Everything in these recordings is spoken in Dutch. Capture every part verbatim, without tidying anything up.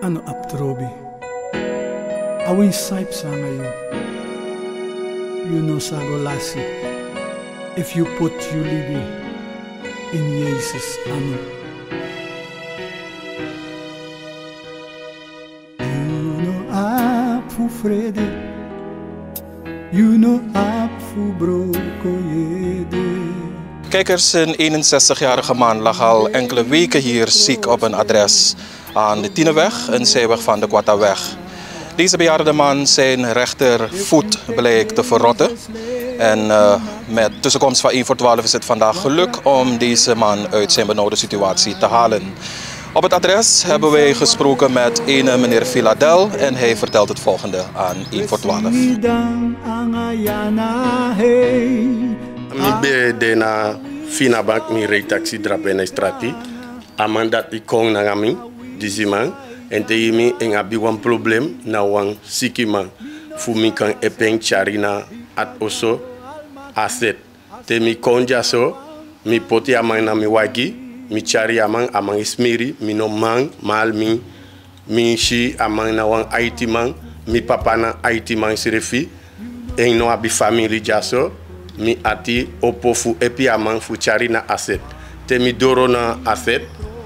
ano aptrobi. Awin saip sa ngayon. You know sagolasi. If you put you libi in Jesus, ano. You know up fu frede. You know up fu broko yede. Kijkers, een eenenzestigjarige man lag al enkele weken hier ziek op een adres aan de Tieneweg, een zijweg van de Quataweg. Deze bejaarde man, zijn rechtervoet bleek te verrotten. En uh, met tussenkomst van één voor twaalf is het vandaag geluk om deze man uit zijn benauwde situatie te halen. Op het adres hebben wij gesproken met ene meneer Philadel en hij vertelt het volgende aan één voor twaalf. Ik ben na Finabank, mi rei taxi drape na strati. Amanda i kong na ngami, disi man. En te mi en abi wan problem na wan siki man. Fu mi kan epeng charina at oso aset. Te mi konja so, mi poti amang na mi wagi, mi chari amang amang ismiri, mi no man, mal mi, mi shi amang na wan Haiti man, mi papa na Haiti man sirefi. En no abi family jaso. Mi ati opo fu epi amang fu chari na aset. Te mi doro na aset.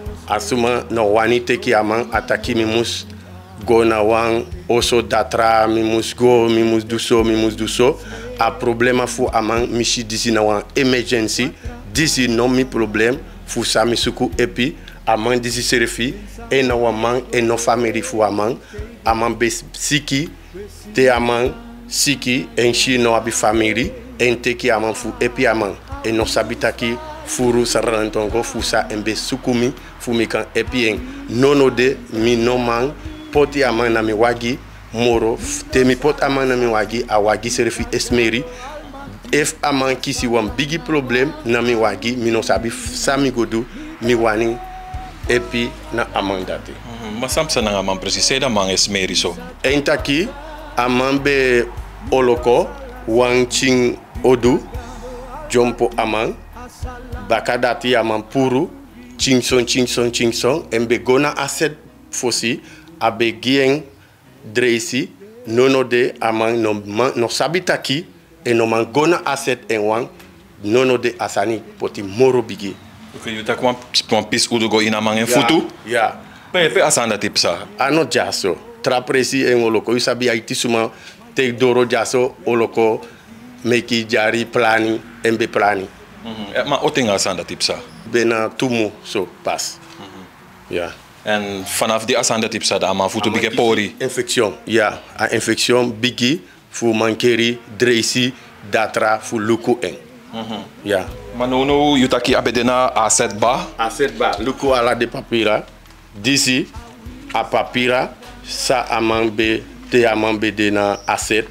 Asuma no wani teki amang ataki mi mus go na wan oso datra, mi mus go, mi mus do so, mi mus do so. A problema fu amang mi shi disi na wan emergency. Disi no mi problem fu sami suku epi amang disi serefi. E na wan man e no family fu amang. Amang be siki te amang siki en shi no abi family. En teki amang fu epi amang en no sabitaki furu saralantongo fusa embe sukumi fu mi kan epi en nono de mi no man poti amang na mi wagi moro te mi pot amang na mi wagi a wagi serefi esmeri if amang kisi wan bigi problem na mi wagi mi no sabi sami godu mi wani epi na amang date. Mm-hmm. Masamsa na nga man precies da mang esmeri so. En taki amang be oloko wang ching odu jompo amang bakadati amang puru chingson chingson chingson embe gona aset fosi abe gieng dreisi nono de amang no, no sabitaki e no man gona aset en wang nono de asani poti moro bigi. Okay, you tak wan pis udu go in amang en futu? Ja. Pe pe asanda tipsa. Ano jaso trapresi en oloko you sabi Haiti suma te doro jaso oloko meki jari plani embe plani. Mm-hmm. Maar otinga asanda tipsa. Bena tumu so pas. Mm-hmm. Ja. En vanaf die asanda tipsa da ama futu bige pori. Infection. Ja, a infection bigi fu mankeri dreisi datra fu luku en. Mm-hmm. Ja. Manono yutaki abedena aset ba. Aset ba luku ala de papira. Disi a papira sa amambe te amambe de na aset.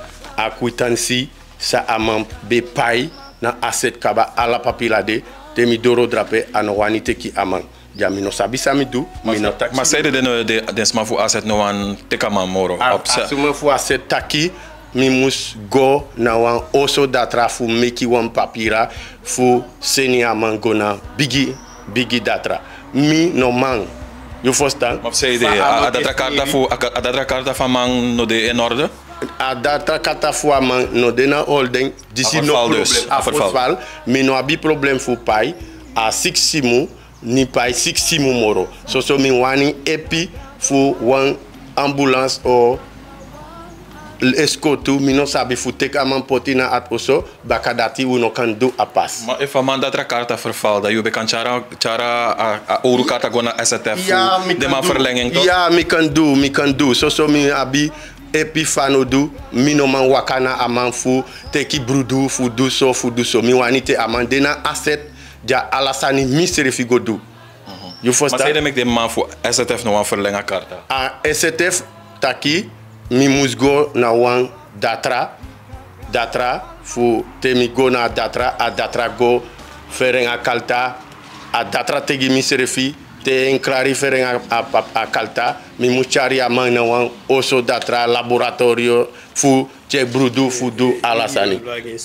A kwitansi sa amam be pay na aset kaba ala papila de te mi doro drape ano wani teki amang ja mi no sabi sami du mi no taxi maar zei de de de sma fu aset no wan tekama moro op asuma fu aset taki mi mus go na wan oso datra fu meki wan papira fu seni amang go na bigi bigi datra mi no man you forstaan maar zei de a datra karta fu a datra karta van man no de in orde. A data kata fwa man no dena holding disi no problem a fotfal mi no abi problem fu pai a six simu ni pai six simu moro so so mi wani epi fu one ambulance o escotu mi no sabi fu teka man potina at oso bakadati we no kan do a pas. Maar if a man datra karta verval da you be kan chara chara a oru karta gona S T F ja, de man verlenging toch? Ja, mi kan do mi kan do so so mi abi epi fano du mino man wakana aman fu teki brudu fu du so fu du so mi wanite aman dena aset ja alasani misere figo du. Mm-hmm. You forstaan? Maar zei de mek de man fu S T F no wan verlenga karta. A S T F taki mi mus go na wan datra datra fu te mi go na datra a datra go ferenga kalta a datra tegi misere fi te en clariferen a, a, a, a kalta mi muchari a man na wan oso datra laboratorio fu che brudu fu du alasani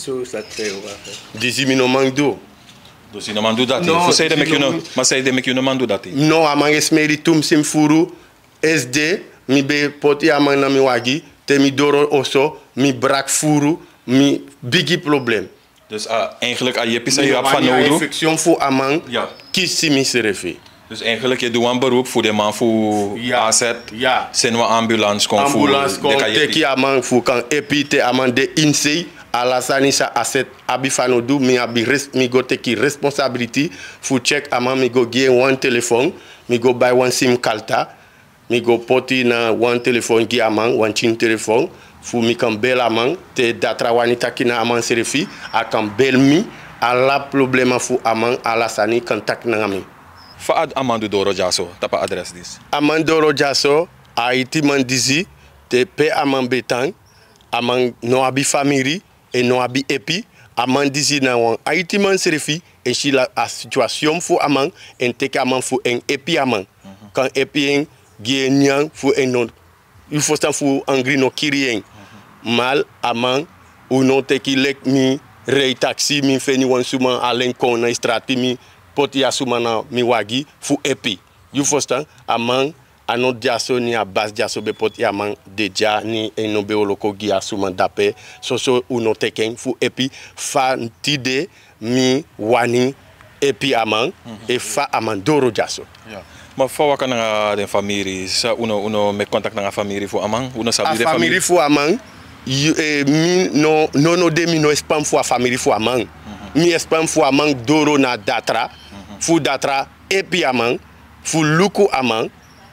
disi mi no man do dus no man do dat no, fu sei de mek you no maar sei de mek you no man do dat no amang esmeri tum sim furu S D, mi be poti amang na mi wagi, te mi doro oso, mi brak furu, mi bigi probleem. Dus uh, eigenlijk aan je pisa je hebt van nodig. Infectie voor amang, ja. Kies si mi serefi. Dus eigenlijk je doet een beroep voor de man voor ja. aanzet. Ja. Zijn we ambulance kon voor. Ambulance kon teki amang voor kan epi te amang de insei. Alasani sa asset abifano do mi abi res mi go teki responsibility voor check amang mi go give one telephone, mi go buy one sim kalta, mi go poti na one telephone gi amang, one chin telephone. Fu mi kan bel amang te datra wanita kina amang serefi a kan bel mi ala problema fu amang alasani kan tak na mi. Faad Amando Doro Jaso, tapa adres dis. Amandoro Jaso, Haiti man dizi, te pe amang betang, amang no abi famiri, e no abi epi, amang dizi na wan Haiti man serefi, e si la a situation fu amang, en teke amang fu en epi amang. Mm -hmm. Kan epi en gie nyang fu en non, il faut stan fu angri no kiri en. Mm -hmm. Mal amang, u no teki lek mi rei taxi, mi feni wan suman alen kon na strati mi, poti asumana mi wagi fu epi. You forstan amang anot jaso ni a bas jaso be poti amang deja ni eno be oloko gi asuman dape so so uno teken fu epi fa tide mi wani epi amang mm -hmm. e fa amang doro jaso. Ja. Maar voor wat kan de familie? Sa uno uno met contact met de familie voor amang? Uno sabi de familie voor amang. You, eh, mi no no no de mi no spam fu a familie fu amang. Mm -hmm. Mi spam fu amang doro na datra. Fu datra epi amang, fu luku amang,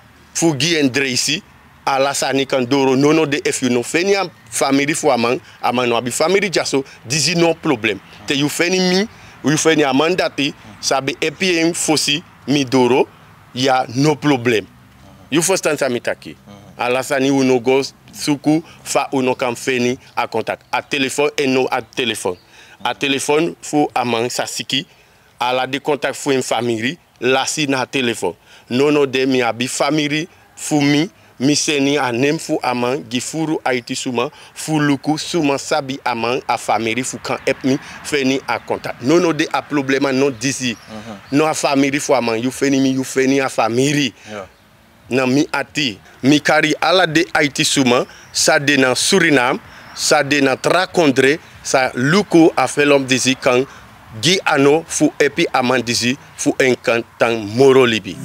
fu gi en dreisi, alasani kan doro nono de if you no feni am family fu amang, amang no abi family jaso, dizi no problem. Te you feni mi, you feni amandati, sabi epi en fosi mi doro, ya no problem. You forstan sa mitaki. Alasani uno go suku fa uno kan feni a contact. A telephone en no a telephone. A telephone fu amang sa siki. Ala de contact fu en family, la si na telephone. Nono de mi abi family fu mi, mi seni a nem fu amang, gi furu Haiti suma, fu luku suma sabi amang a family fu kan ep mi, feni a contact. Nono de a problema no disi. Uh -huh. No a family fu amang, you feni mi, you feni a family. Yeah. Na mi ati, mi kari ala de Haiti suma, sa de na Suriname, sa de na Trakondre, sa luku a felom disi kan Gi ano fu epi amandisi fu enkantang morolibi.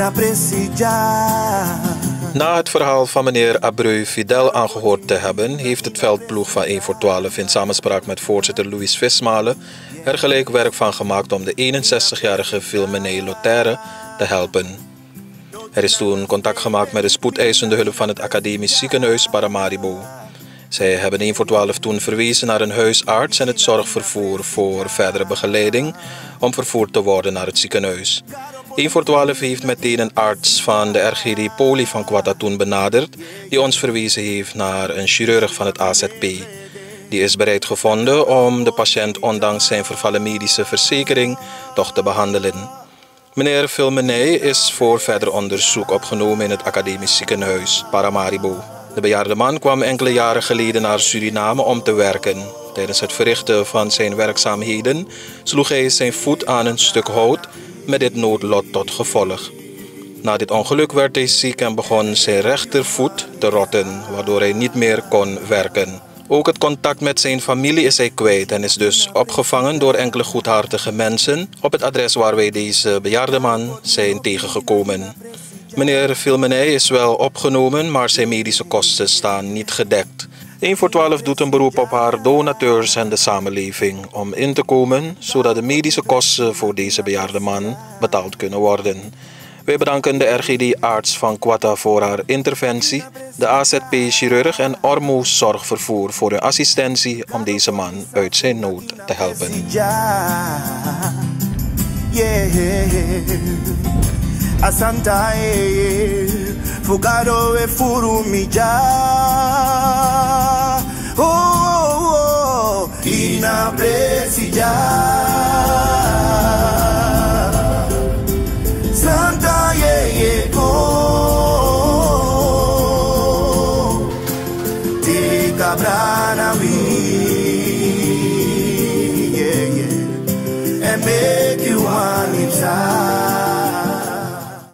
Na het verhaal van meneer Abreu Fidel aangehoord te hebben, heeft het veldploeg van één voor twaalf in samenspraak met voorzitter Louis Vismalen er gelijk werk van gemaakt om de eenenzestigjarige Vilmeney Lothaire te helpen. Er is toen contact gemaakt met de spoedeisende hulp van het academisch ziekenhuis Paramaribo. Zij hebben één voor twaalf toen verwezen naar een huisarts en het zorgvervoer voor verdere begeleiding om vervoerd te worden naar het ziekenhuis. één voor twaalf heeft meteen een arts van de R G D Poli van Quata toen benaderd, die ons verwezen heeft naar een chirurg van het A Z P. Die is bereid gevonden om de patiënt ondanks zijn vervallen medische verzekering toch te behandelen. Meneer Vilmeney is voor verder onderzoek opgenomen in het academisch ziekenhuis Paramaribo. De bejaarde man kwam enkele jaren geleden naar Suriname om te werken. Tijdens het verrichten van zijn werkzaamheden sloeg hij zijn voet aan een stuk hout met dit noodlot tot gevolg. Na dit ongeluk werd hij ziek en begon zijn rechtervoet te rotten, waardoor hij niet meer kon werken. Ook het contact met zijn familie is hij kwijt en is dus opgevangen door enkele goedhartige mensen op het adres waar wij deze bejaarde man zijn tegengekomen. Meneer Vilmeney is wel opgenomen, maar zijn medische kosten staan niet gedekt. één voor twaalf doet een beroep op haar donateurs en de samenleving om in te komen, zodat de medische kosten voor deze bejaarde man betaald kunnen worden. Wij bedanken de R G D-arts van Quata voor haar interventie, de A Z P-chirurg en Ormo Zorgvervoer voor hun assistentie om deze man uit zijn nood te helpen. Asanta e fugado e furumija oh, oh, oh ina presija